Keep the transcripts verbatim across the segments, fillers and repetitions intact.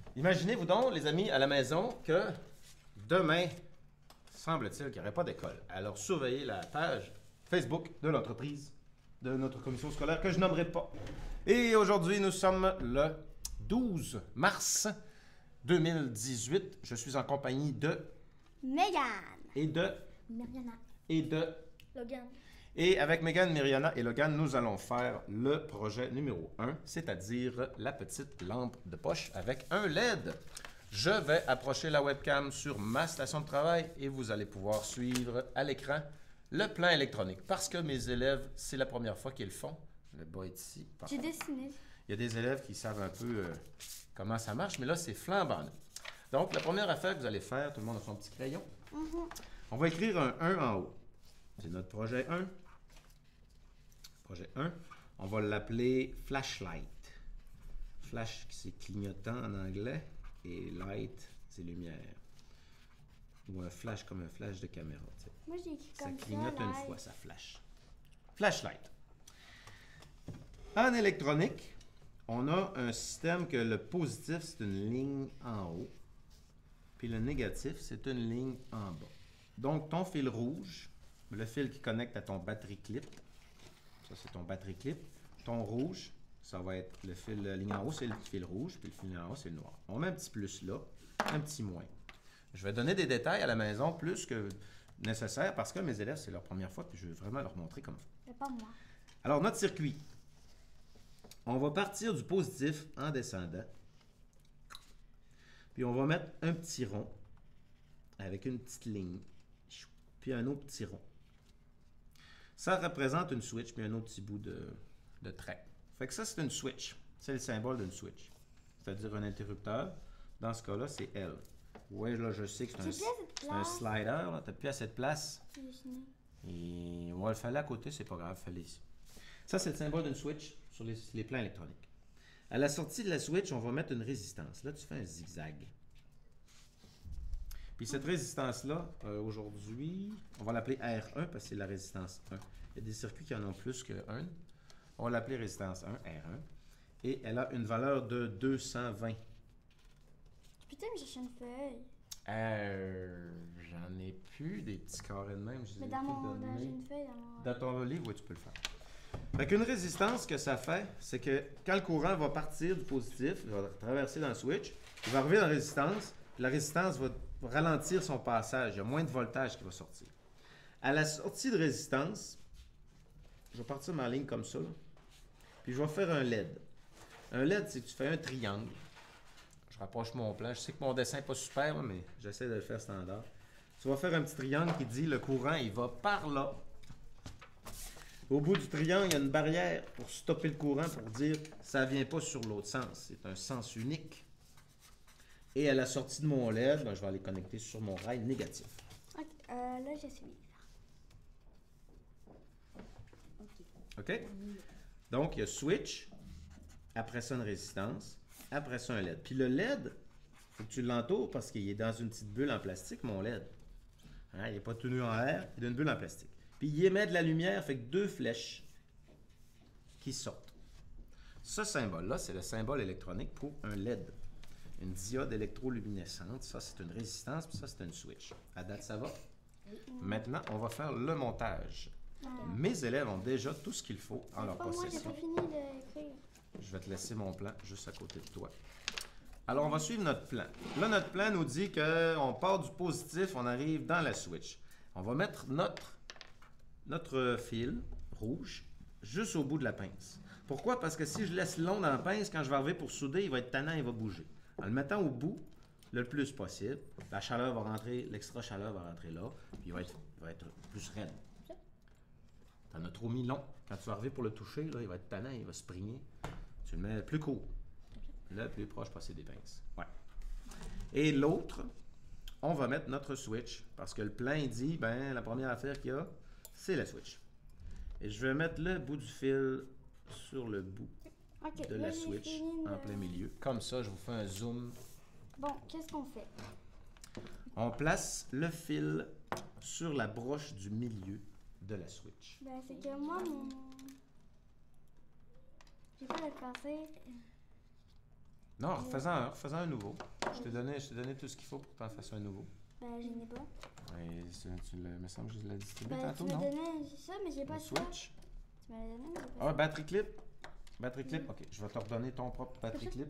Imaginez-vous donc, les amis, à la maison, que demain, semble-t-il qu'il n'y aurait pas d'école. Alors, surveillez la page Facebook de l'entreprise, de notre commission scolaire, que je nommerai pas. Et aujourd'hui, nous sommes le douze mars deux mille dix-huit. Je suis en compagnie de... Megan. Et de... Mariana. Et de... Logan. Et avec Megan, Myriana et Logan, nous allons faire le projet numéro un, c'est-à-dire la petite lampe de poche avec un L E D. Je vais approcher la webcam sur ma station de travail et vous allez pouvoir suivre à l'écran le plan électronique. Parce que mes élèves, c'est la première fois qu'ils le font. Le bas est ici. J'ai dessiné. Il y a des élèves qui savent un peu euh, comment ça marche, mais là, c'est flambant. Donc, la première affaire que vous allez faire, tout le monde a son petit crayon. Mm-hmm. On va écrire un un en haut. C'est notre projet un. Projet un. On va l'appeler Flashlight. Flash, c'est clignotant en anglais. Et light, c'est lumière. Ou un flash comme un flash de caméra. T'sais. Moi, j'ai écrit Ça comme ça. clignote une live. fois, ça flash. Flashlight. En électronique, on a un système que le positif, c'est une ligne en haut. Puis le négatif, c'est une ligne en bas. Donc, ton fil rouge, le fil qui connecte à ton batterie clip, ça c'est ton batterie clip. Ton rouge, ça va être le fil, la ligne en haut, c'est le fil rouge, puis le fil en haut, c'est le noir. On met un petit plus là, un petit moins. Je vais donner des détails à la maison plus que nécessaire parce que mes élèves, c'est leur première fois, puis je veux vraiment leur montrer comment faire. Mais pas moi. Alors, notre circuit. On va partir du positif en descendant. Puis on va mettre un petit rond avec une petite ligne. Puis un autre petit rond. Ça représente une switch, puis un autre petit bout de, de trait. Fait que ça, c'est une switch. C'est le symbole d'une switch. C'est-à-dire un interrupteur. Dans ce cas-là, c'est L. Oui, là, je sais que c'est un, J'ai plus assez de c'est un place. slider. Tu n'as plus assez de place. J'ai dessiné. Et on va le faire à côté, c'est pas grave, fallait ici. Ça, c'est le symbole d'une switch sur les, les plans électroniques. À la sortie de la switch, on va mettre une résistance. Là, tu fais un zigzag. Puis cette résistance-là, euh, aujourd'hui, on va l'appeler R un parce que c'est la résistance un. Il y a des circuits qui en ont plus que un. On va l'appeler résistance un, R un. Et elle a une valeur de deux cent vingt. Tu peux me chercher une feuille? Euh, J'en ai plus des petits carrés de même. Je les Mais ai dans plus mon. Dans, donnés. j'ai une feuille dans mon. Dans ton livre, oui, tu peux le faire. Fait qu'une résistance, ce que ça fait, c'est que quand le courant va partir du positif, il va traverser dans le switch, il va arriver dans la résistance, puis la résistance va ralentir son passage. Il y a moins de voltage qui va sortir. À la sortie de résistance, je vais partir ma ligne comme ça, là, puis je vais faire un L E D. Un L E D, c'est que tu fais un triangle. Je rapproche mon plan. Je sais que mon dessin n'est pas super, là, mais j'essaie de le faire standard. Tu vas faire un petit triangle qui dit le courant, il va par là. Au bout du triangle, il y a une barrière pour stopper le courant, pour dire ça ne vient pas sur l'autre sens. C'est un sens unique. Et à la sortie de mon L E D, ben, je vais aller connecter sur mon rail négatif. Ok, euh, là, je suis. Ok. OK? Donc, il y a switch, après ça une résistance, après ça un L E D. Puis le L E D, il faut que tu l'entoures parce qu'il est dans une petite bulle en plastique, mon L E D. Hein, il n'est pas tenu en air, il est une bulle en plastique. Puis il émet de la lumière, fait que deux flèches qui sortent. Ce symbole-là, c'est le symbole électronique pour un L E D. Une diode électroluminescente. Ça, c'est une résistance, puis ça, c'est une switch. À date, ça va? Maintenant, on va faire le montage. Mes élèves ont déjà tout ce qu'il faut en leur Pas moi, j'ai possession. pas fini d'écrire. Je vais te laisser mon plan juste à côté de toi. Alors, on va suivre notre plan. Là, notre plan nous dit qu'on part du positif, on arrive dans la switch. On va mettre notre, notre fil rouge juste au bout de la pince. Pourquoi? Parce que si je laisse long dans la pince, quand je vais arriver pour souder, il va être tannant, il va bouger. En le mettant au bout, le plus possible, la chaleur va rentrer, l'extra chaleur va rentrer là, puis il va être, il va être plus raide. T'en as trop mis long. Quand tu vas arriver pour le toucher, là, il va être tannant, il va se prigner. Tu le mets plus court. Là, plus proche, passer des pinces. Ouais. Et l'autre, on va mettre notre switch. Parce que le plan dit, ben, la première affaire qu'il y a, c'est la switch. Et je vais mettre le bout du fil sur le bout Ok, de là, la j'ai switch fini de- en plein milieu. Comme ça, je vous fais un zoom. Bon, qu'est-ce qu'on fait? On place le fil sur la broche du milieu de la switch. Ben, c'est que moi, mon. J'ai pas le passer. Non, refaisant un, refaisant un nouveau. Je t'ai donné, je t'ai donné tout ce qu'il faut pour que tu en fasses un nouveau. Ben, je n'ai pas. Ouais, tu, tu le, me semble que je l'ai distribué Ben, tantôt, tu m'as non? donné ça, mais j'ai pas Le ça. switch. Tu m'as donné, mais j'ai pas Ah, ça. batterie clip. Batterie clip, Oui. ok. Je vais te redonner ton propre batterie clip.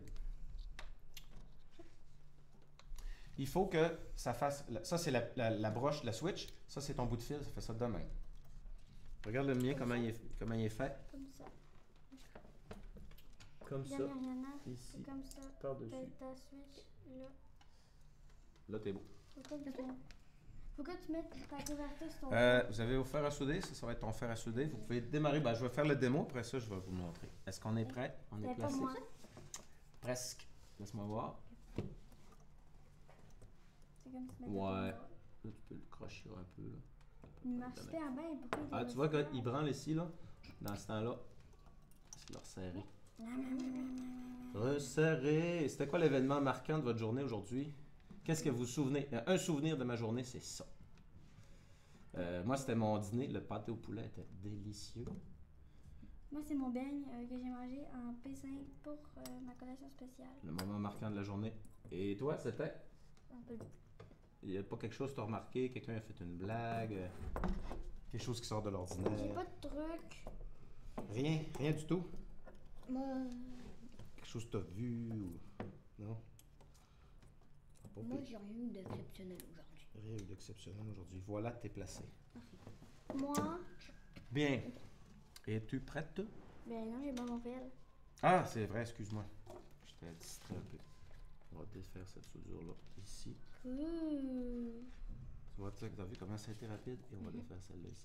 Il faut que ça fasse. Ça, c'est la, la, la broche, la switch. Ça, c'est ton bout de fil. Ça fait ça de même. Regarde le mien, comment il, est, comment il est fait. Comme ça. Comme ça. Dernière, Yana, Ici. c'est comme ça. Par-dessus. Fais ta switch, là. Là, t'es beau. Faut que tu, faut que tu mettes ta couverture sur ton Euh, vous avez vos fers à souder. Ça, ça va être ton fer à souder. Vous pouvez démarrer. Ben, je vais faire le démo. Après ça, je vais vous montrer. Est-ce qu'on est prêt? On est Ben, pas placé? moi. Presque. Laisse-moi voir. C'est comme si tu mettais Ouais. ton- Là, tu peux le crocher un peu. Là. Il marche super bien. Pourquoi il Ah, est tu vois, aussi quand bien? il branle ici, là, dans ce temps-là, c'est leur serrer. Resserrer. C'était quoi l'événement marquant de votre journée aujourd'hui? Qu'est-ce que vous vous souvenez? Euh, Un souvenir de ma journée, c'est ça. Euh, moi, c'était mon dîner. Le pâté au poulet était délicieux. Moi, c'est mon beigne euh, que j'ai mangé en P cinq pour euh, ma collation spéciale. Le moment marquant de la journée. Et toi, c'était? Un peu. Il n'y a pas quelque chose que tu as remarqué? Quelqu'un a fait une blague? euh, Quelque chose qui sort de J'ai l'ordinaire? pas de truc. Rien? Rien du tout? Moi, Quelque chose que tu as vu? Ou... Non? Pas Moi, pire. j'ai rien eu d'exceptionnel aujourd'hui. Rien eu d'exceptionnel aujourd'hui. Voilà, t'es placé. moi, Bien. Es-tu prête? ben non, j'ai pas mon fil. Ah, c'est vrai, excuse-moi. J'étais distrait un peu. On va défaire cette soudure-là ici. Cool. Tu vois, tu as vu comment ça a été rapide? Et on va défaire celle-là ici.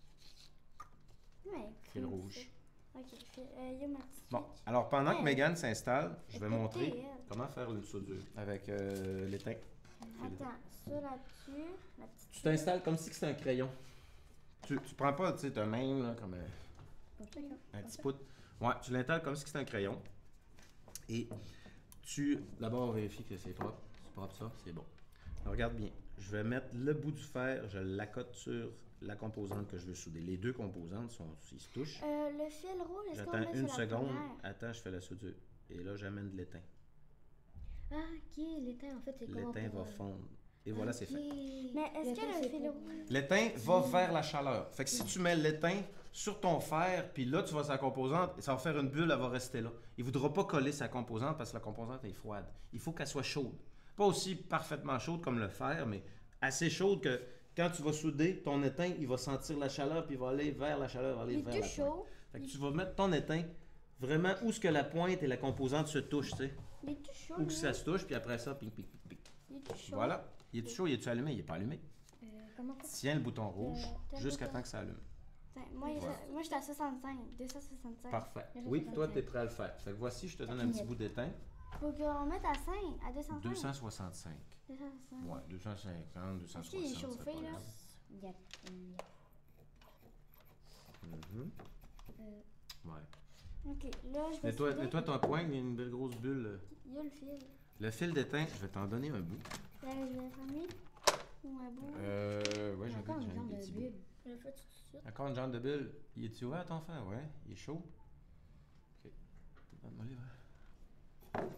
Ouais, Fil cool, rouge. ça. Ok, fil- euh, il y a ma petite Bon, switch. alors pendant que Ouais. Megan s'installe, je vais Elle est montrer pétée, elle. comment faire une soudure avec euh, l'étain. Attends, ça là-dessus, la petite. Tu t'installes comme si c'était un crayon. Tu, tu prends pas, tu sais, ta main, là, comme un, un petit poutre. Ouais, tu l'installes comme si c'était un crayon. Et tu, d'abord, vérifie que c'est propre. C'est propre, ça, c'est bon. Alors, regarde bien. Je vais mettre le bout du fer, je l'accote sur la composante que je veux souder. Les deux composantes sont, ils se touchent. Euh, le fil rouge, est-ce qu'on le J'attends met une sur la seconde. première? Attends, je fais la soudure. Et là, j'amène de l'étain. Ah, ok, l'étain, en fait, c'est comment L'étain pour, va euh, fondre. Et voilà, c'est fait. Mais est-ce que le fil rouge. L'étain va vers la chaleur. Fait que si tu mets l'étain sur ton fer, puis là, tu vas sa composante, ça va faire une bulle, elle va rester là. Il ne voudra pas coller sa composante parce que la composante est froide. Il faut qu'elle soit chaude. Pas aussi parfaitement chaude comme le fer, mais assez chaude que quand tu vas souder, ton étain, il va sentir la chaleur, puis il va aller vers la chaleur, il va aller Il est vers tout la pointe. chaud. Fait que tu vas mettre ton étain vraiment où ce que la pointe et la composante se touchent, tu sais. Il est tout chaud. Où que lui. ça se touche, puis après ça, pic, pic, pic, pic. Il est tout chaud. Voilà. Il est chaud, il est-tu allumé? Il n'est pas allumé. Euh, comment ça? Tiens le bouton rouge Euh, t'as le jusqu'à bouton. temps que ça allume. Attends, Moi, il- Voilà. moi, j'étais à soixante-cinq. deux cent soixante-cinq. Parfait. deux cent Oui, soixante-cinq. toi, tu es prêt à le faire. Fait que voici, je te donne un petit bout d'étain. Faut qu'on mette à cinq, à deux cent cinq. deux cent soixante-cinq. deux cent soixante-cinq. Ouais, deux cent cinquante, deux cent Est-ce qu'il est soixante. chauffé, là? Il y a, il y a- Mhm. euh, Ouais. Ok, là, je vais Nettoie, souder. nettoie ton poing, il y a une belle grosse bulle. Il y a le fil. Le fil d'étain, je vais t'en donner un bout. Euh, je vais faire lui ou un bout. Euh, ouais, il y a j'en encore ai une j'en ai genre des de petits bouts. bulle. Je le fais tout de suite. Encore une jambe de bulle. Il est-tu ouvert ton fer? Ouais, il est chaud. Ok. Donne-moi les verres.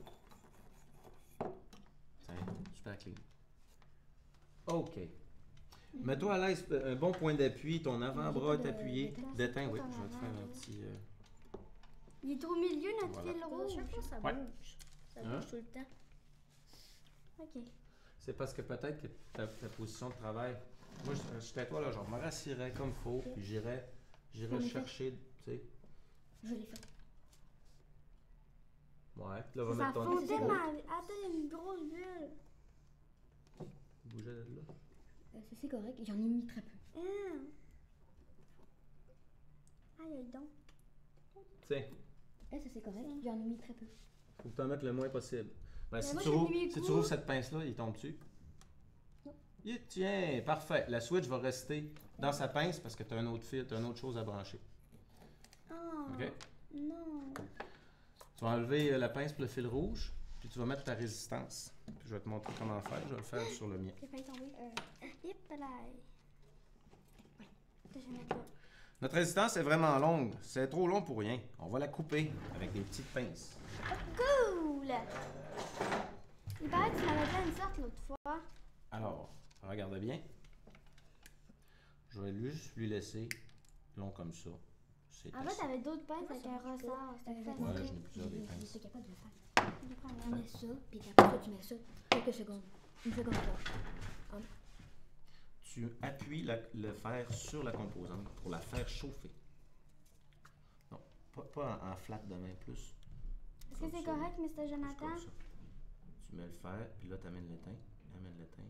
Tiens, super clean. Ok. Mets-toi à l'aise, un bon point d'appui, ton avant-bras est de- appuyé. d'étain. D'étain, oui. Tout en Je vais te avant, faire un là. petit. euh, Il est au milieu, notre Voilà. fil À rouge. chaque fois, ça Ouais. bouge. Ça Hein? bouge tout le temps. Ok. C'est parce que peut-être que ta, ta position de travail. Moi, je, je toi là, genre, je me rassirais comme il faut, puis j'irais, j'irais En effet. chercher, tu sais. Je l'ai fait. Ouais, puis là, on va Ça mettre ton. fond c'est tellement. correct. Attends, il y a une grosse bulle. Bouger de là. Euh, ça, c'est correct. J'en ai mis très peu. Hein. Aïe, aïe donc. Tiens, Eh, ça, c'est correct. J'en ai mis très peu. faut que tu en mettes le moins possible. Ben, Mais si moi, tu j'ai rouvres, mis le si tu coup. rouvres cette pince-là, il tombe dessus. Non. Il tient, parfait. La switch va rester dans sa pince parce que tu as un autre fil, tu as une autre chose à brancher. Oh. OK? Non. Tu vas enlever euh, la pince pour le fil rouge, puis tu vas mettre ta résistance. Puis je vais te montrer comment faire. Je vais le faire sur le mien. J'ai failli tomber. Euh, Hip là. Je vais mettre là. Notre résistance est vraiment longue. C'est trop long pour rien. On va la couper avec des petites pinces. Cool! Il paraît que tu m'avais fait une sorte l'autre fois. Alors, regardez bien. Je vais juste lui laisser long comme ça. C'est En fait, assez. t'avais d'autres pinces avec un ressort. C'était facile. Ouais, j'en ai plusieurs des Je pinces. suis capable de le faire. Je vais prendre Tu un. mets ça, puis après ça, tu mets ça. Quelques secondes. Une seconde là. Tu appuies la- le fer sur la composante pour la faire chauffer. Non, pas, pas en, en flat de main, plus. Est-ce que Comme c'est ça. correct, mister Plus Jonathan? comme ça. Tu mets le fer, puis là, tu amènes l'étain. Amène l'étain.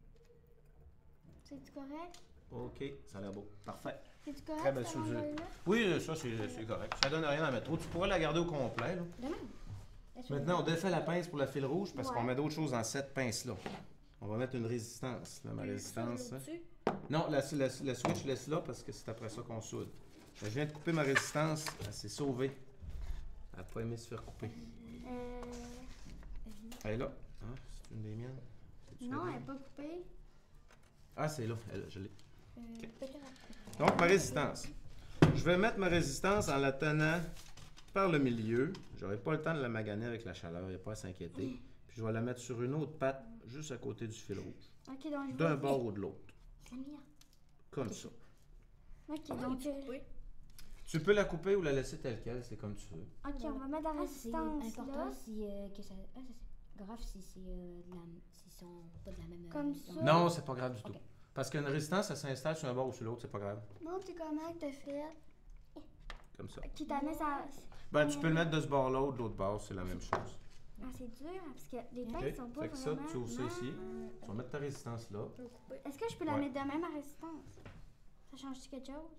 C'est-tu correct? OK, ça a l'air beau. Parfait. C'est-tu correct? Très belle ça, soudure. l'envoyer là? Oui, ça, c'est c'est correct. Ça donne rien à mettre trop. Tu pourrais la garder au complet, là. De même. Laisse-le. Maintenant, on défait la pince pour le fil rouge parce Ouais. qu'on met d'autres choses dans cette pince-là. On va mettre une résistance, là, ma résistance. hein. Non, la, la, la switch, laisse là parce que c'est après ça qu'on soude. Je viens de couper ma résistance, elle s'est sauvée. Elle n'a pas aimé se faire couper. Euh. Vas-y. Elle est là. Hein? C'est une des miennes? C'est-tu Non, la elle mienne? n'est pas coupée. Ah, c'est là. Elle, je l'ai. Euh, peut-être. Donc, ma résistance. Je vais mettre ma résistance en la tenant par le milieu. J'aurai pas le temps de la maganer avec la chaleur, il n'y a pas à s'inquiéter. Puis je vais la mettre sur une autre patte, juste à côté du fil rouge. Ok, donc je D'un vais. bord ou de l'autre. Samir. Comme ça. Ok, Ah, donc. tu euh, peux. Tu peux la couper ou la laisser telle quelle, c'est comme tu veux. Ok, on va mettre la Ah, c'est résistance important là. si euh, que ça. Ah, ça, c'est grave si c'est euh, de la, s'ils sont pas de la même. euh, Comme dans- ça. Non, c'est pas grave du tout. Ok. Parce qu'une résistance, ça s'installe sur un bord ou sur l'autre, c'est pas grave. Bon, tu comment que t'as fait? Comme ça. Qui t'a mis ça. Ben, tu peux le mettre de ce bord-là ou de l'autre bord, c'est la même chose. Ah, c'est dur, hein, parce que les OK? pinces sont pas Fait que ça, vraiment. tu ouvres ça ici. Non. Tu vas mettre ta résistance là. Est-ce que je peux la Ouais. mettre de même à résistance? Ça change-tu quelque chose?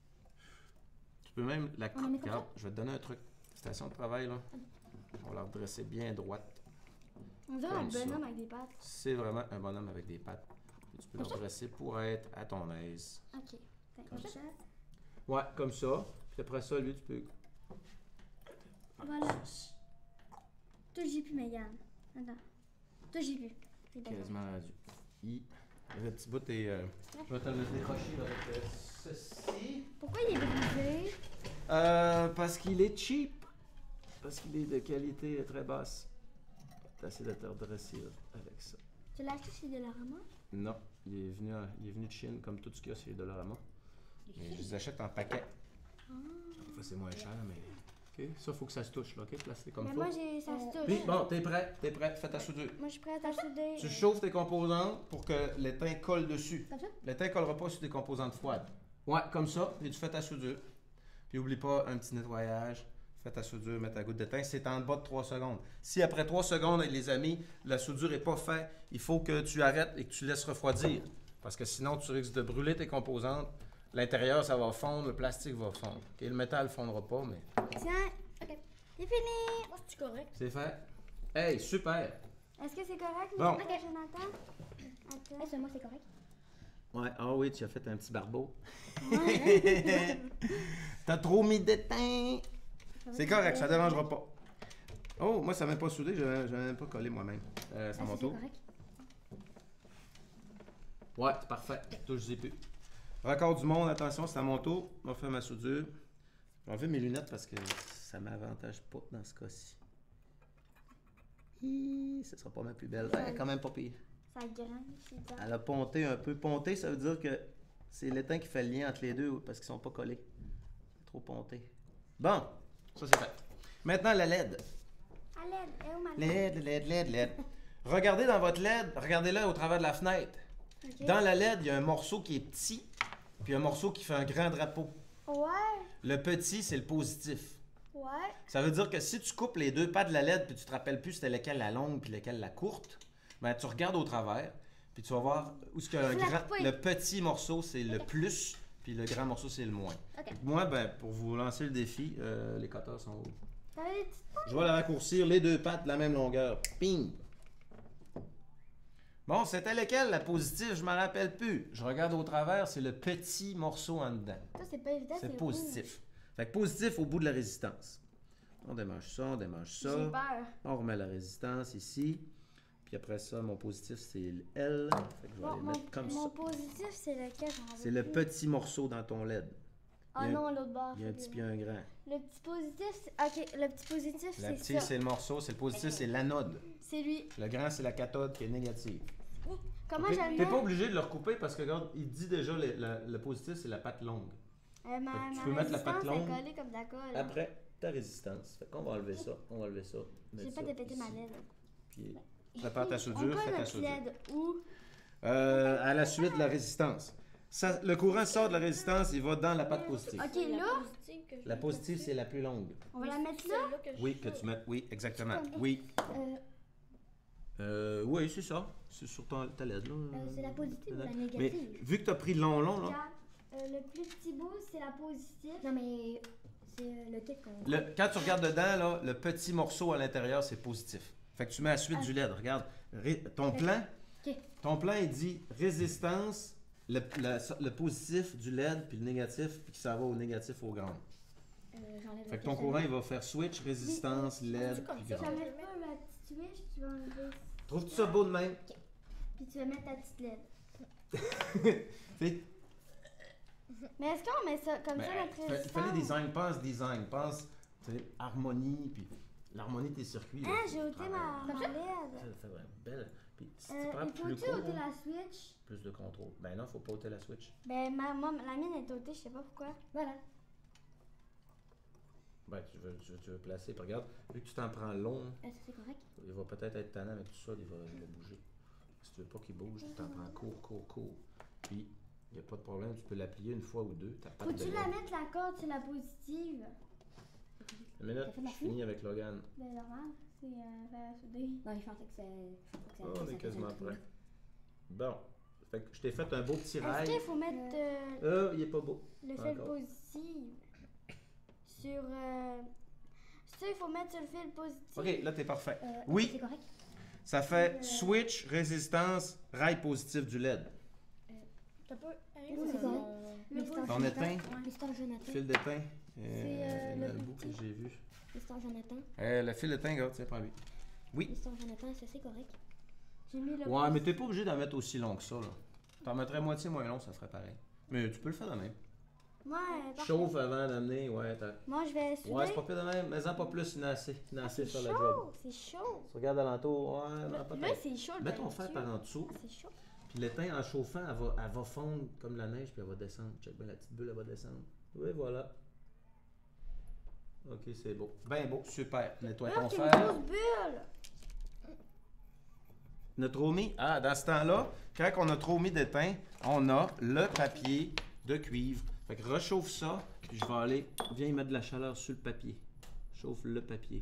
Tu peux même la On la met couper. comme Regarde, je vais te donner un truc. Station de travail, là. On va la redresser bien droite. On dirait un Comme ça. bonhomme avec des pattes. C'est vraiment un bonhomme avec des pattes. Et tu peux le Comme ça? redresser pour être à ton aise. Ok. Comme Comme ça. ça. Ouais, comme ça. Puis après ça, lui, tu peux. Voilà. Toi, j'ai plus, Mégane. Attends. Toi, j'ai plus. C'est d'accord. Quasiment rendu. I. Le petit bout est. euh, Je vais te le décrocher avec euh, ceci. Pourquoi il est brisé? Euh, parce qu'il est cheap. Parce qu'il est de qualité très basse. T'essaies de te redresser là, avec ça. Tu l'as acheté chez Dollarama? Non, il est venu, à- il est venu de Chine comme tout ce qu'il y a chez Dollarama. Mais je les achète en paquet. Ah. Des fois, c'est moins cher, mais. OK, ça, faut que ça se touche, là. OK, placez comme Mais faut. moi, j'ai, ça se touche. Puis, bon, t'es prêt, t'es prêt, fais ta soudure. Moi, je suis prête à souder. Tu chauffes tes composantes pour que l'étain colle dessus. Comme ça? L'étain ne collera pas sur tes composantes froides. Ouais, comme ça, puis tu fais ta soudure. Puis oublie pas un petit nettoyage. Fais ta soudure, mets ta goutte d'étain. C'est en bas de trois secondes. Si après trois secondes, les amis, la soudure n'est pas faite, il faut que tu arrêtes et que tu laisses refroidir. Parce que sinon, tu risques de brûler tes composantes. L'intérieur, ça va fondre, le plastique va fondre. OK, le métal ne fondra pas, mais Tiens, ok. C'est fini. Oh, c'est correct. c'est fait. Hey, super! Est-ce que c'est correct, Bon. monsieur Jonathan? Attends. Eh, c'est moi, c'est correct. Ouais, ah oui, tu as fait un petit barbeau. Ouais. T'as trop mis d'étain! C'est correct, ça dérangera pas. Oh, moi, ça m'a pas soudé, je n'avais même pas collé moi-même. Euh, c'est à Ah, mon ça, c'est tour. correct. Ouais, c'est parfait. Touche-y plus. Record du monde, attention, c'est à mon tour. On va faire ma soudure. Je vais enlever mes lunettes parce que ça m'avantage pas dans ce cas-ci. Hi, ce sera pas ma plus belle. Ouais, quand même pas pire. Ça grince, c'est ça. Elle a ponté un peu. Ponté, ça veut dire que c'est l'étain qui fait le lien entre les deux parce qu'ils sont pas collés. Trop ponté. Bon, ça c'est fait. Maintenant, la L E D. À l'aide, elle est où ma L E D, L E D, L E D, L E D. Regardez dans votre L E D, regardez-la au travers de la fenêtre. Ok. Dans la L E D, il y a un morceau qui est petit, puis un morceau qui fait un grand drapeau. Ouais, Le petit, c'est le positif. ouais. Ça veut dire que si tu coupes les deux pas de la L E D, puis tu te rappelles plus c'était laquelle la longue puis laquelle la courte, ben tu regardes au travers, puis tu vas voir où ce qu'il y a un Faut la grand... couper. Le petit morceau, c'est le plus, puis le grand morceau, c'est le moins. Ok. Moi, ben, pour vous lancer le défi, euh, les cutters sont hauts. T'avais des petites Je vais la raccourcir, les deux pattes de la même longueur. Ping! Bon, c'était lequel, la positive? Je m'en rappelle plus. Je regarde au travers, c'est le petit morceau en dedans. Ça, c'est pas évident, C'est rouge. positif. Fait que positif au bout de la résistance. On démange ça, on démange J'ai ça. peur. On remet la résistance ici. Puis après ça, mon positif, c'est le L. Fait que je vais Bon, les mon, mettre comme mon ça. positif, c'est lequel? j'en C'est veux le plus. petit morceau dans ton L E D. Ah Il y a- non, l'autre bord. Il y a un petit puis un grand. Le petit positif, c'est- ok, le petit positif, La c'est petite, ça. c'est le morceau. C'est le positif, c'est l'anode. C'est lui. Le grand, c'est la cathode qui est négative. Comment Ok? je le T'es pas mets? obligé de le recouper parce que, regarde, il dit déjà le, le- le positif, c'est la patte longue. Euh, ma, Fait que tu ma peux mettre la patte résistance est longue. collée comme de la colle. Après, ta résistance. Fait qu'on va enlever ça. On va enlever ça. J'ai mettre pas ça dépété ma ici. L E D. Puis, prépare ta On soudure, fais colle ta notre soudure. L E D où? Euh, à la suite de la résistance. Ça, le courant sort de la résistance, il va dans la patte positive. Ok, La là, positive que je La vais positive, passer. c'est la plus longue. on va la mettre là. Celle-là que je Oui, que fais. tu mettes. Oui, exactement. Oui. Euh, Euh, oui, c'est ça. C'est sur ton, ta L E D, là. euh, c'est la positive ou la Mais négative? vu que tu as pris le long, long, là, Regarde, euh, le plus petit bout, c'est la positive. Non, mais c'est euh, le titre qu'on. le, quand tu regardes dedans, là, le petit morceau à l'intérieur, c'est positif. Fait que tu mets la suite Ah. du L E D. Regarde, ré- ton plan, Ok. ton plan, il dit résistance, le, la- le positif du L E D, puis le négatif, puis ça va au négatif au grand. Euh, j'enlève Fait que le ton titre. courant, il va faire switch, résistance, L E D, comme puis ça. grand. Tu vas mettre pas la petite switch, tu vas enlever. Trouves-tu ça beau de même? Puis tu vas mettre ta petite L E D. Fait- Mais est-ce qu'on met ça comme Ben, ça, notre fa- résistance? fallait design, pense design, pense tu sais, harmonie, puis l'harmonie de tes circuits. là. Ah, j'ai ôté Ah, ma, ben, ma L E Ça D. fait vraiment belle. Puis si tu Euh, prends il plus faut-tu court, ôter la switch? plus de contrôle. Ben non, faut pas ôter la switch. Ben, ma, moi, la mienne est ôtée, je sais pas pourquoi. Voilà. Ben, tu veux, tu veux, tu veux placer. Puis regarde, vu que tu t'en prends long, Euh, ça, c'est correct. il va peut-être être tannant avec tout ça, il va, il va bouger. Si tu veux pas qu'il bouge, tu t'en prends court, court, court. Puis, il n'y a pas de problème, tu peux la plier une fois ou deux. Ta patte Faut-tu de la lait. mettre la corde sur la positive? Une minute, T'as fait de la je finis avec Logan. Ben, normal, c'est euh, faire la souder. Non, je pensais que ça. je pensais que ça- Oh, ça on est faisait quasiment le trou. prêt. Bon. Fait que je t'ai fait un beau petit Est-ce rail. qu'il faut mettre euh, Euh, il est pas beau. le Pas fil encore. positif sur. Euh, ça, il faut mettre sur le fil positif. Ok, là, t'es parfait. Euh, Oui. C'est correct. Ça fait switch, résistance, rail positif du L E D. T'as pas. Hey, Oui, c'est mon- correct. Le Mister positif. Ton éteint, Mister Jonathan. fil d'étain. C'est, Euh, euh, il y en a le un bout que petit. j'ai vu. Mister Jonathan. Euh, le fil d'étain, regarde, tiens, prends-lui. Oui. Mister Jonathan, ça, c'est correct. J'ai mis le Ouais, mais t'es pas obligé d'en mettre aussi long que ça, là. T'en mettrais moitié moins long, ça ferait pareil. Mais tu peux le faire de même. Ouais, parfait. Chauffe avant d'amener, ouais. t'as- Moi, je vais souder. Ouais, c'est pas pire de même, mais en pas plus, il y en a assez. Il y en a assez c'est pour faire la job. chaud, c'est chaud. Tu regardes alentour, ouais, non, Là, peut-être. c'est chaud. le Mets ton fer peinture. par en dessous, Ah, c'est chaud. puis l'étain en chauffant, elle va, elle va fondre comme la neige, puis elle va descendre. Check bien, la petite bulle, elle va descendre. Oui, voilà. Ok, c'est beau. Ben beau, super. Nettoie ton Regarde, qu'il y a fer. une grosse bulle. On a trop mis. Ah, dans ce temps-là, quand on a trop mis d'étain, on a le papier de cuivre. Fait que réchauffe ça, puis je vais aller. Viens y mettre de la chaleur sur le papier. Chauffe le papier.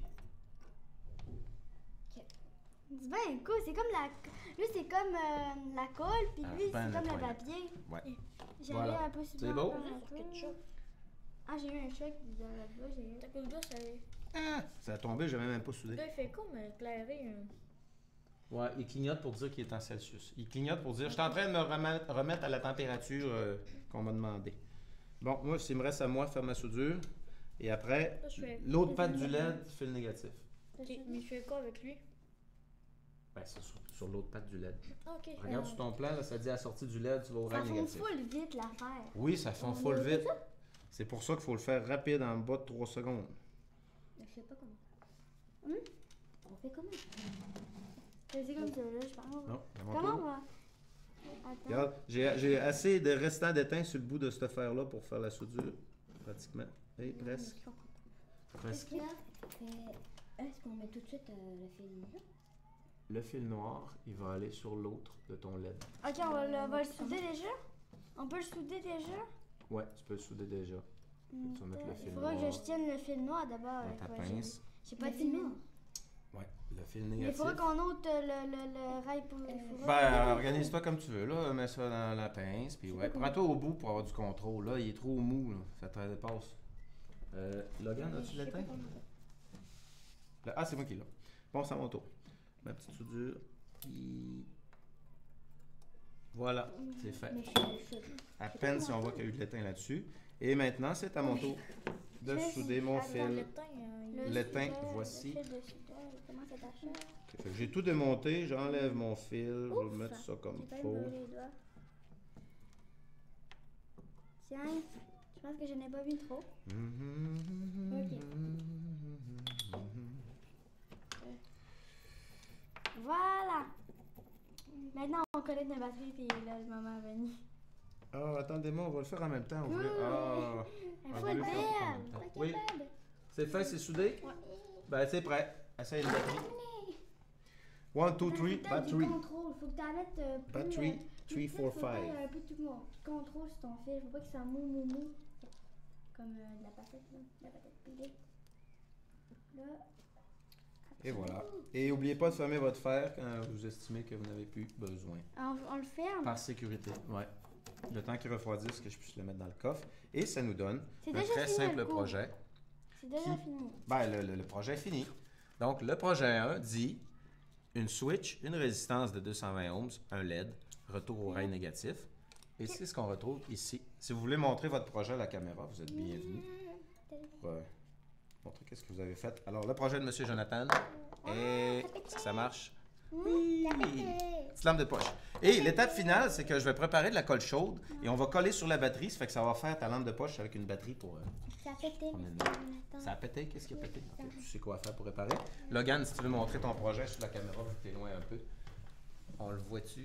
C'est bien cool. C'est comme la. Lui, c'est comme euh, la colle, puis Ah, lui, ben c'est comme le nettoyant. papier. Ouais. J'allais Voilà. un peu super. C'est beau? Ketchup. Ah, j'ai eu un choc de là-bas. J'ai eu. T'as que le gars, ça. Ah, ça a tombé, j'avais même pas soudé. Là, il fait comme éclairer un. Ouais, il clignote pour dire qu'il est en Celsius. Il clignote pour dire, je suis en train de me remettre, remettre à la température euh, qu'on m'a demandé. Bon, moi, s'il me reste à moi, faire ma soudure. Et après, Là, je fais. l'autre patte du L E D, fil négatif. Ok, mais je fais quoi avec lui? Ben, c'est sur, sur l'autre patte du L E D. Ah, ok. Regarde sur ton plan, là, ça dit à la sortie du L E D, tu vas au Ça rail fond négatif. full vite l'affaire. Oui, ça fond full vite. C'est pour ça qu'il faut le faire rapide en bas de trois secondes. Je sais pas comment. Hum? On fait comment? C'est comme ça, là, je pense. Non, à mon Comment tour. on va. Attends. Regarde, j'ai j'ai assez de restants d'étain sur le bout de ce fer-là pour faire la soudure, pratiquement. Et presque. Presque. Qu'est-ce qu'il y a? Euh, Est-ce qu'on met tout de suite euh, le fil là? Le fil noir, il va aller sur l'autre de ton L E D. Ok, on va, le, on va le souder déjà? On peut le souder déjà? Ouais, tu peux le souder déjà. Hmm, Tu vas mettre le Il fil faudra que noir je tienne le fil noir d'abord. dans il ta faut- j'ai- pince. J'ai pas Le de fil fil noir. noir. Ouais, le fil Mais il négatif. faudra qu'on ôte le, le, le rail pour. il faudra- Ben, organise-toi comme tu veux, là. Mets ça dans la pince, puis ouais. Prends-toi au bout pour avoir du contrôle. Là, il est trop mou, là. Ça te dépasse. Euh, Logan, as-tu Je sais pas l'éteint? comment. Là- Ah, c'est moi qui l'ai. Bon, c'est à mon tour. Ma petite soudure. Puis... Voilà, c'est fait. Mais je, je, À peine si on voit qu'il y a eu de l'étain là-dessus. Et maintenant, c'est à mon tour de Je vais souder mon attends, fil. L'étain, euh, Le il- L'étain, soudeur, voici. Le fil de soudeur, comment ça t'achète? Ok, fait que j'ai tout démonté, j'enlève mon fil, je vais Ouf, mettre ça comme J'ai pas faut. brûlé les doigts. Tiens, Je pense que je n'ai pas vu trop. Ok. Voilà. Maintenant, on connecte nos batteries, puis là, le moment est venu. Oh, attendez-moi, on va le faire en même temps. On voulait... Ah, Il on faut voulait le le faire en même faire. temps. Pas Oui. capable. C'est fait, c'est soudé? Ouais. Ben, c'est prêt. Essaye une batterie. one, two, three, Faut que t'aies battery. du contrôle. Faut que tu en mettes euh, plus. Battery, euh, three, faut four, que t'aies five. un peu tout mon contrôle sur ton fil. Faut pas que ça mou, mou, mou. Comme euh, de la patate, là. De la patate pilée. Là. Et voilà. Et n'oubliez pas de fermer votre fer quand vous estimez que vous n'avez plus besoin. On, on le ferme. Par sécurité, ouais. Le temps qu'il refroidisse, que je puisse le mettre dans le coffre. Et ça nous donne C'est un déjà très fini, simple le cours. projet. C'est déjà Qui- fini. Ben, le, le- le projet est fini. Donc, le projet un dit une switch, une résistance de deux cent vingt ohms, un L E D, retour au rail négatif. Et c'est ce qu'on retrouve ici. Si vous voulez montrer votre projet à la caméra, vous êtes bienvenue. Pour euh, montrer qu'est-ce que vous avez fait. Alors, le projet de M. Jonathan. Et est-ce que ça marche? Oui! Petite lampe de poche. Et l'étape finale, c'est que je vais préparer de la colle chaude et on va coller sur la batterie. Ça fait que ça va faire ta lampe de poche avec une batterie pour... euh, Ça a pété. on est- Ça a pété? Qu'est-ce qui a pété? Ok, tu sais quoi faire pour réparer. Logan, si tu veux montrer ton projet sur la caméra, vu que t'es loin un peu. On le voit-tu?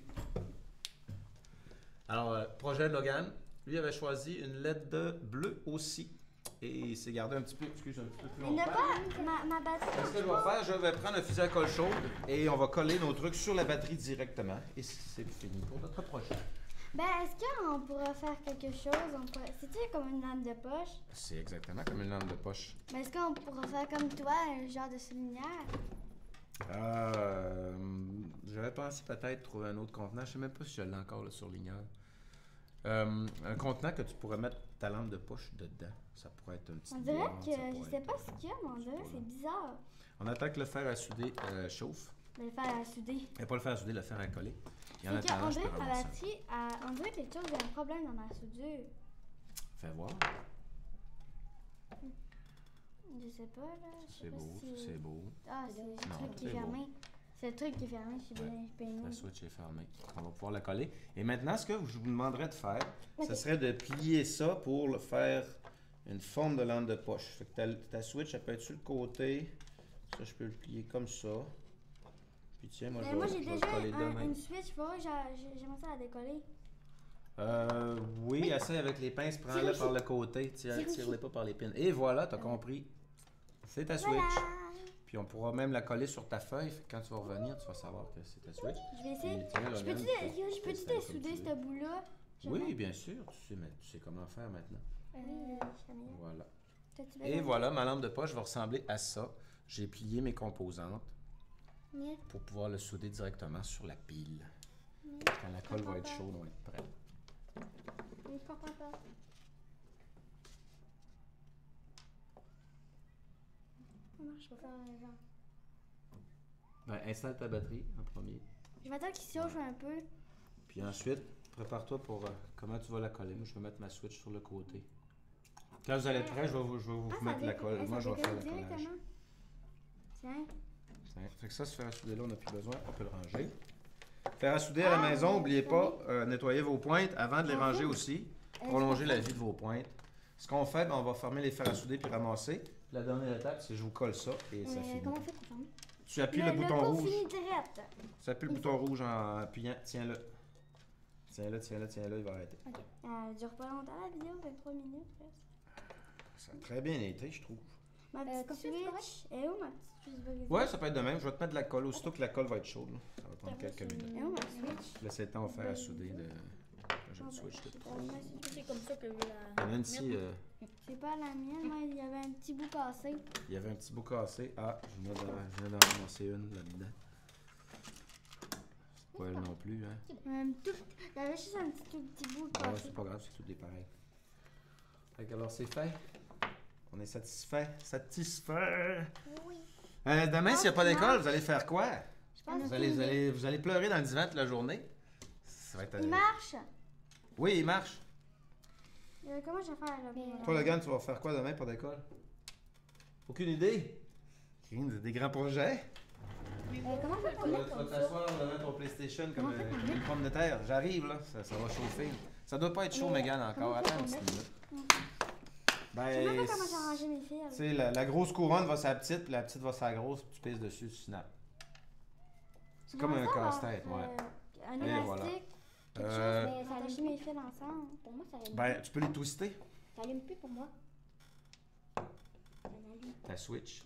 Alors, euh, projet de Logan, lui avait choisi une L E D bleue aussi. Et il s'est gardé un petit peu, excuse, un petit peu plus Il n'a longtemps. pas ma, ma batterie. Ce que je vais faire, je vais prendre un fusil à colle chaude et on va coller nos trucs sur la batterie directement. Et c'est fini pour notre projet. Ben, est-ce qu'on pourra faire quelque chose? On pourrait... C'est-tu comme une lampe de poche? C'est exactement comme une lampe de poche. Ben, est-ce qu'on pourra faire comme toi, un genre de souligneur? Euh, J'avais pensé peut-être trouver un autre contenant. Je sais même pas si je l'ai encore le surligneur. Euh, un contenant que tu pourrais mettre ta lampe de poche dedans. Ça pourrait être un petit On dirait boîte, que ça je pourrait sais être- pas ce qu'il y a, mais on dirait que c'est bizarre. On attend que le fer à souder euh, chauffe. De le faire à souder. Et pas le fer à souder, le fer à coller. Et en C'est attendant, qu'on je dirait peux que ma ramasser. batterie, elle- on dirait quelque chose, il y a un problème dans ma soudure. Fais voir. Je sais pas, là. je sais C'est pas beau, si- c'est beau. Ah, c'est le Non, truc qui est c'est beau. fermé. C'est le truc qui est fermé, je suis bien La peiné. switch est fermée. On va pouvoir la coller. Et maintenant, ce que je vous demanderais de faire, Ok. ce serait de plier ça pour le faire une forme de lampe de poche. Fait que ta, ta switch, elle peut être sur le côté. Ça, je peux le plier comme ça. Puis tiens, moi, je Mais vais, moi, je j'ai vais le déjà coller un- demain. une switch, faut voir, j'ai- j'ai- j'aimerais ça la décoller. Euh, oui, essaye avec les pinces, prends-le Tire par le côté. Tire, Tire tire-les pas par les pins. Et voilà, t'as compris. C'est ta switch. Voilà! Puis on pourra même la coller sur ta feuille. Fait que quand tu vas revenir, tu vas savoir que c'est ta switch. Je vais essayer. Puis, tiens, Je Logan, peux-tu tu dé- peux- yo, je tu peux-tu essayes comme dessouder tu ce veux. bout-là? Oui, bien sûr. Tu sais, mais tu sais comment faire maintenant. Oui, euh, je savais. Voilà. T'as-tu Et besoin? voilà, ma lampe de poche va ressembler à ça. J'ai plié mes composantes Yes. pour pouvoir le souder directement sur la pile. Quand la colle va être chaude, on va être prêt. Oui, papa, papa. Ça marche pas. Ben, installe ta batterie en premier. Je vais attendre qu'il chauffe un peu. Puis ensuite, prépare-toi pour euh, comment tu vas la coller. Moi, je vais mettre ma switch sur le côté. Quand vous allez être prêt, je vais vous, je vais vous Ah, ça mettre la déco- colle. ah, Moi, ça je vais faire le décolle collage. directement. Tiens. Tiens, fait que ça, ce fer à souder là, on n'a plus besoin. On peut le ranger. Fer à souder à la Ah, maison, oui, n'oubliez oui. pas, euh, nettoyer vos pointes avant de les En ranger fait, aussi. Euh, Prolonger c'est la parfait. vie de vos pointes. Ce qu'on fait, ben, on va fermer les fers à souder puis ramasser. La dernière étape, c'est je vous colle ça et ça Mais finit. comment on fait pour fermer? Tu appuies le, bouton cours rouge. finit direct. Tu appuies le bouton rouge en appuyant. Tiens-le. Tiens-le, tiens-le, tiens-le, il va arrêter. Ok. Euh, dure pas longtemps la vidéo, vingt-trois minutes presque. Ça a très bien été, je trouve. Ma Euh, petite comme ça, c'est switch. Et où ma petite switch? Je vais- Ouais, ça peut être de même. Je vais te mettre de la colle. Aussitôt que la colle va être chaude, là. Ça va prendre quelques minutes. Et où ma switch? Laissez le temps au fer à souder de. Je le switch tout. C'est comme ça que je vais Il y la. en a une ici, euh, C'est pas la mienne, moi, il y avait un petit bout cassé. il y avait un petit bout cassé. Ah, je viens d'en je viens d'en ramasser une là-dedans. C'est pas elle non plus, hein. Un tout, il y avait juste un petit, tout petit bout Ah, cassé. c'est pas grave, c'est tout des pareils. Fait que alors, c'est fait. On est satisfait. Satisfait. Oui. Euh, demain, s'il n'y a pas Ah, d'école, vous allez faire quoi? Je pense Vous allez, vous, allez, vous allez pleurer dans le divan toute la journée? Ça va être. Il euh, marche. Oui, il marche. Euh, comment je vais faire là? Mais, Toi, Logan, tu vas faire quoi demain pour d'école? Aucune idée? Des, des grands projets? Euh, comment on fait Tu pour vas mettre tu vas comme ça? t'asseoir devant ton PlayStation comme, Comment on fait euh, pour comme une pomme de terre. J'arrive, là. Ça, ça va chauffer. Ça doit pas être chaud, Mais, Megan, encore. comment on fait Attends une pour petite minute. Je sais même Ben, pas comment j'ai rangé mes fils. tu sais, la, la grosse couronne va sur la petite, puis la petite va sur la grosse, puis tu pèses dessus, tu snaps. C'est comme un J'aimerais ça casse-tête, avoir, ouais. euh, un Et élastique, voilà. quelque Euh, chose, mais ça attacher mes fils ensemble. Pour moi, ça allume. Ben, tu peux les twister, Ça allume plus pour moi. Ça allume. ta Switch.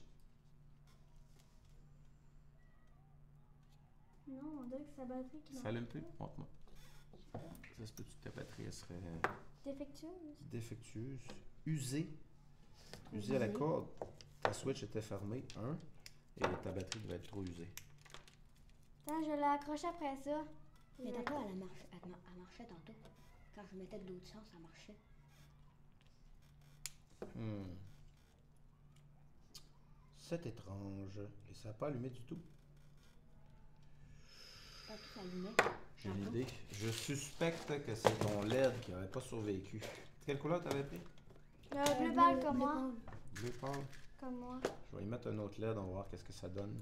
Non, on dirait que c'est la batterie qui Ça allume plus? Montre-moi. Ça se peut-tu que ta batterie elle serait défectueuse. défectueuse, usée, usée à la Usée. corde. Ta Switch était fermée, un, et ta batterie devait être trop usée. Attends, je l'ai accroché après ça. Mais tantôt, elle, a marché, elle, ma- elle marchait tantôt. Quand je mettais de l'autre sens, ça marchait. Hmm. C'est étrange. Et ça n'a pas allumé du tout. Tantôt, ça allumait. J'ai une Tantôt. idée. Je suspecte que c'est ton L E D qui n'aurait pas survécu. Quelle couleur t'avais pris? Le Euh, bleu pâle comme bleu moi. pâle. Bleu pâle. Comme moi. Je vais y mettre un autre L E D, on va voir qu'est-ce que ça donne.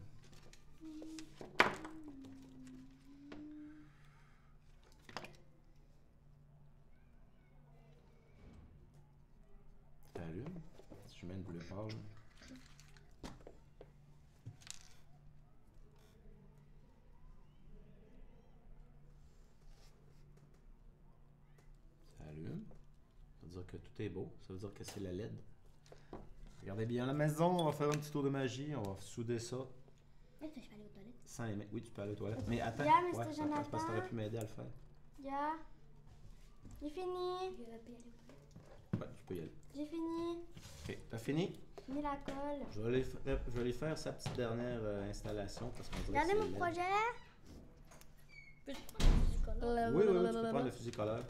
Ça allume. Si je mets une bleu pâle. Ça allume. Ça veut dire que tout est beau. Ça veut dire que c'est la L E D. Regardez bien la maison, on va faire un petit tour de magie, on va souder ça. Est-ce que je peux aller aux toilettes? Sans les mains. Oui, tu peux aller aux toilettes. Mais attends, Yeah, mister ouais, attends, c'est Jonathan. parce que t'aurais pu m'aider à le faire. Yeah. J'ai fini. Je vais pas y aller aux toilettes. Ouais, tu peux y aller. J'ai fini. Ok, t'as fini? J'ai mis la colle. Je vais aller, fa- je vais aller faire sa petite dernière euh, installation parce qu'on dirait Regardez que mon c'est laid. projet. Peux-tu prendre le fusil collant? Oui, oui, oui, tu peux prendre le fusil colleur.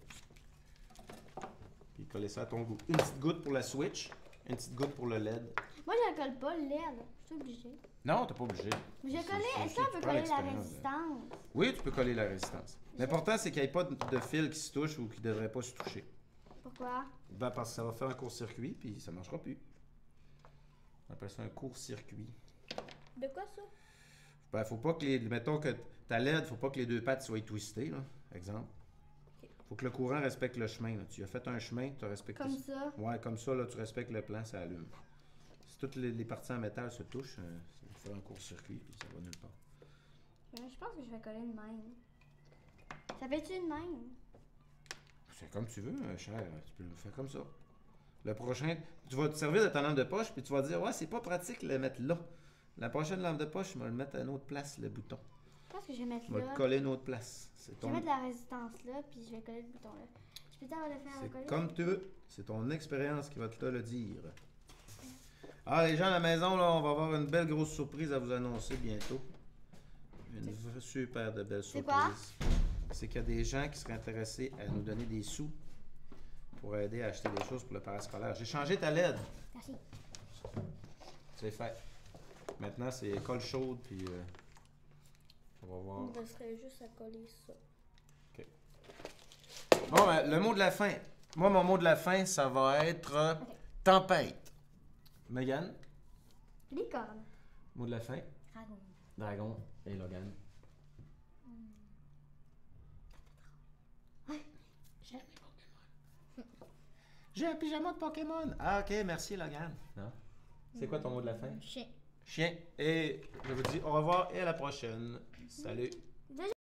Puis coller ça à ton goût. Une petite goutte pour la Switch, une petite goutte pour le L E D. Moi, je la colle pas, le L E D. Je suis obligée. Non, t'es pas obligé. Mais j'ai C'est- collé. c'est Est-ce juste qu'on que tu peut prends coller la l'expérience, résistance? Oui, tu peux coller la résistance. L'important, c'est qu'il n'y ait pas de, de fil qui se touche ou qui ne devrait pas se toucher. Pourquoi? Ben, parce que ça va faire un court-circuit, puis ça ne marchera plus. On appelle ça un court-circuit. De quoi ça? Ben, faut pas que les. Mettons que ta L E D, faut pas que les deux pattes soient twistées, là, exemple. Faut que le courant respecte le chemin. Là. Tu as fait un chemin, tu as respecté Comme ça. ça. Ouais, comme ça, là, tu respectes le plan, ça allume. Si toutes les, les parties en métal se touchent, euh, ça va faire un court-circuit, puis ça va nulle part. Euh, Je pense que je vais coller une même. Ça fait-tu une même? C'est comme tu veux, euh, cher. Tu peux le faire comme ça. Le prochain, tu vas te servir de ta lampe de poche, puis tu vas dire, ouais, c'est pas pratique de le mettre là. La prochaine lampe de poche, je vais le mettre à une autre place, le bouton. Je pense que je vais mettre Je vais là. le coller à une autre place. C'est Je ton. vais mettre la résistance là, puis je vais coller le bouton là. Je peux t'avoir le faire à C'est coller? comme tu veux. C'est ton expérience qui va te le dire. Ah, les gens à la maison, là, on va avoir une belle grosse surprise à vous annoncer bientôt. Une vraie super de belle C'est surprise. quoi? C'est qu'il y a des gens qui seraient intéressés à nous donner des sous pour aider à acheter des choses pour le parascolaire. J'ai changé ta L E D. Merci. C'est fait. Maintenant, c'est colle chaude, puis euh, on va voir. On serait juste à coller ça. Bon, ben, le mot de la fin. Moi, mon mot de la fin, ça va être euh, tempête. Megan, Licorne. mot de la fin. Dragon. Dragon et Logan. J'ai J'ai un pyjama de Pokémon. Ah, ok, merci Logan. Non? C'est quoi ton mot de la fin? Chien. Chien. Et je vous dis au revoir et à la prochaine. Salut.